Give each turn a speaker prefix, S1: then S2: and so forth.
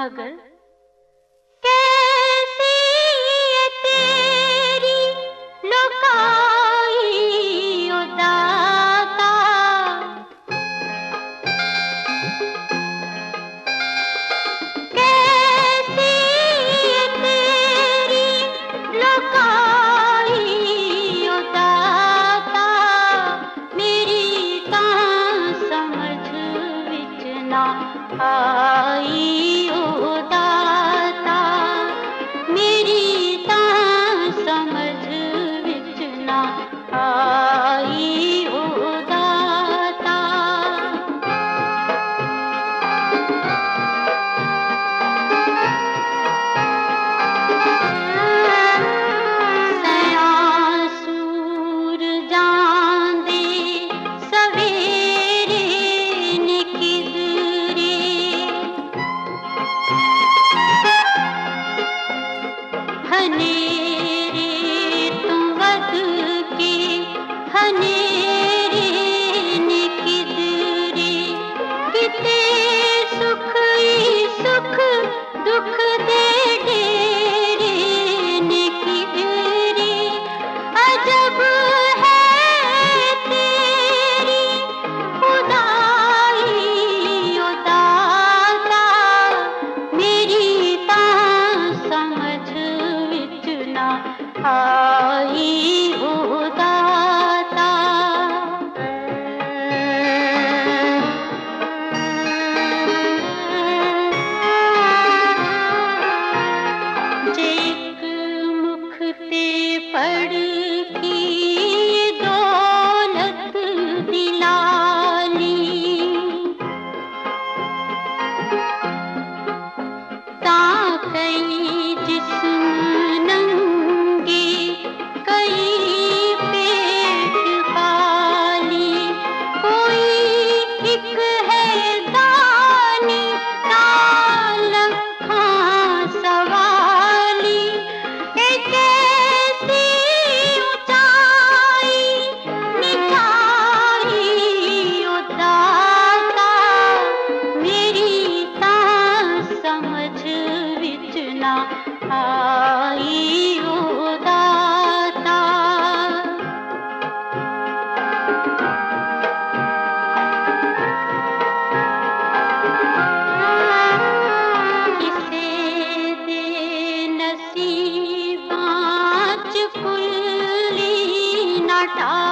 S1: मगर कैसी ये तेरी लुकाई ओ दाता, कैसी ये तेरी लुकाई ओ दाता, मेरी तां समझ विच ना आई ओ दाता, मेरी तां समझ विच ना आई ओ दाता। सैयां सूरजां दे सवेरे ने किधरे, हनेरे तू वध के हनेरे ने किधरे, किते सुख ही सुख दुख दे डेरे ने किधरे, अजब है तेरी खुदाई ओ दाता, मेरी तां समझ विच ना आई ओ दाता। जे इक मुख ते पढ़ की दौलत दिलाली, तां कई जिस्म नंगे कई पेट खाली, कोई एक है दानी तां लखां सवाली, ए कैसी ऊंचाई निठाई ओ दाता, मेरी तां समझ विच ना आई ओ दाता। किसे दे नसीबां च फुल्ली ना